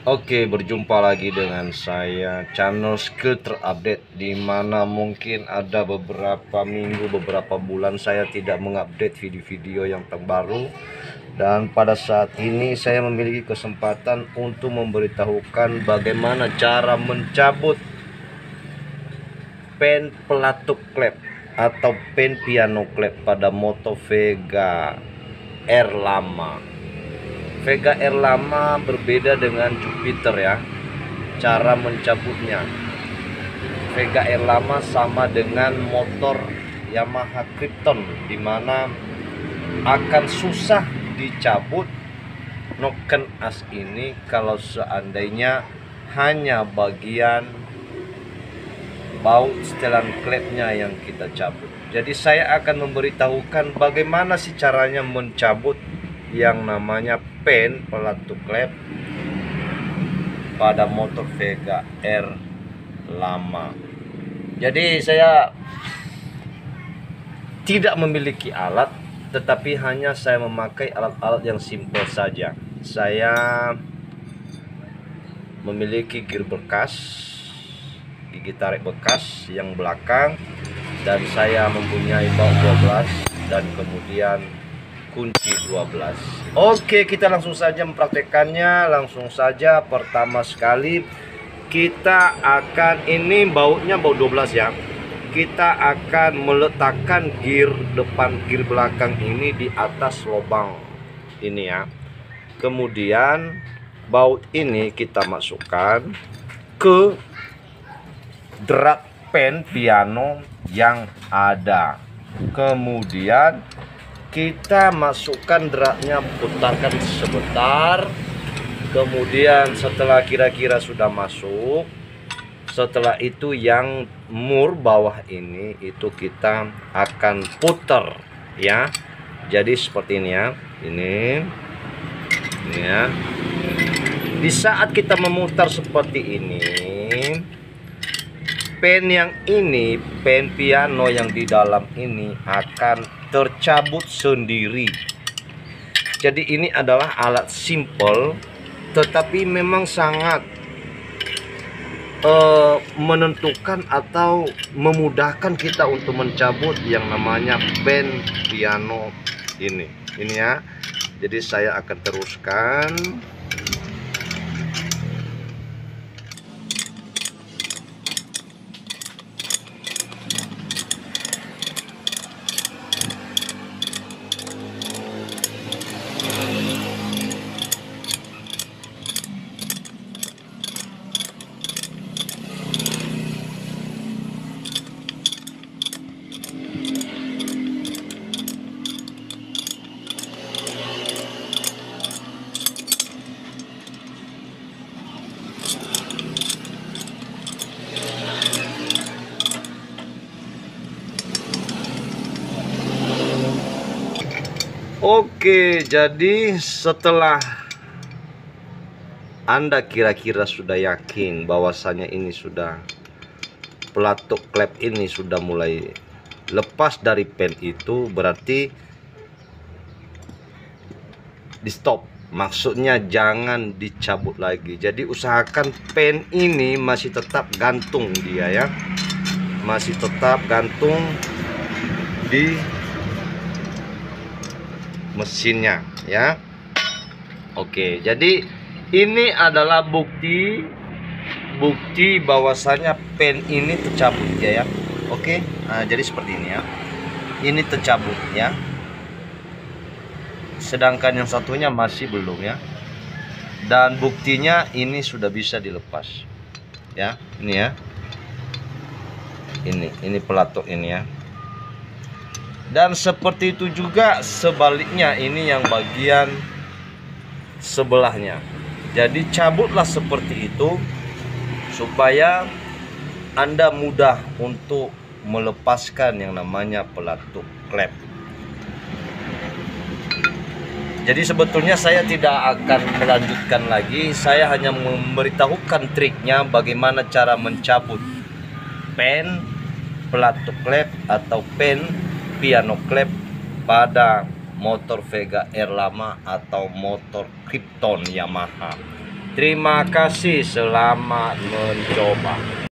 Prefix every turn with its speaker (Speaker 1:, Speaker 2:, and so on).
Speaker 1: Oke, berjumpa lagi dengan saya channel skill terupdate, di mana mungkin ada beberapa minggu, beberapa bulan saya tidak mengupdate video-video yang terbaru. Dan pada saat ini saya memiliki kesempatan untuk memberitahukan bagaimana cara mencabut pen pelatuk klep atau pen piano klep pada motor Vega R lama. Vega R lama berbeda dengan Jupiter ya, cara mencabutnya. Vega R lama sama dengan motor Yamaha Krypton, dimana akan susah dicabut noken as ini kalau seandainya hanya bagian baut setelan klepnya yang kita cabut. Jadi saya akan memberitahukan bagaimana sih caranya mencabut yang namanya pen pelatuk klep pada motor Vega R lama. Jadi saya tidak memiliki alat, tetapi hanya saya memakai alat-alat yang simpel saja. Saya memiliki gear bekas, gigi tarik bekas yang belakang, dan saya mempunyai baut 12 dan kemudian kunci 12. Oke, kita langsung saja mempraktekannya. Langsung saja, pertama sekali kita akan, ini bautnya baut 12 ya, kita akan meletakkan gear depan gear belakang ini di atas lubang ini ya. Kemudian baut ini kita masukkan ke drat pen piano yang ada. Kemudian kita masukkan dratnya, putarkan sebentar. Kemudian setelah kira-kira sudah masuk, setelah itu yang mur bawah ini itu kita akan putar ya. Jadi seperti ini ya, ini ya. Di saat kita memutar seperti ini, pen yang ini, pen piano yang di dalam ini akan tercabut sendiri. Jadi ini adalah alat simple, tetapi memang sangat menentukan atau memudahkan kita untuk mencabut yang namanya pen piano ini ya. Jadi saya akan teruskan. Oke, jadi setelah Anda kira-kira sudah yakin bahwasanya ini sudah, pelatuk klep ini sudah mulai lepas dari pen itu, berarti di stop. Maksudnya jangan dicabut lagi. Jadi usahakan pen ini masih tetap gantung dia ya, masih tetap gantung di mesinnya ya. Oke, jadi ini adalah bukti bahwasanya pen ini tercabut ya. Oke, nah, jadi seperti ini ya, ini tercabut ya, sedangkan yang satunya masih belum ya. Dan buktinya ini sudah bisa dilepas ya, ini ya, ini pelatuk ini ya. Dan seperti itu juga sebaliknya, ini yang bagian sebelahnya. Jadi cabutlah seperti itu supaya Anda mudah untuk melepaskan yang namanya pelatuk klep. Jadi sebetulnya saya tidak akan melanjutkan lagi, saya hanya memberitahukan triknya bagaimana cara mencabut pen pelatuk klep atau pen piano klep pada motor Vega R lama atau motor Krypton Yamaha. Terima kasih, selamat mencoba.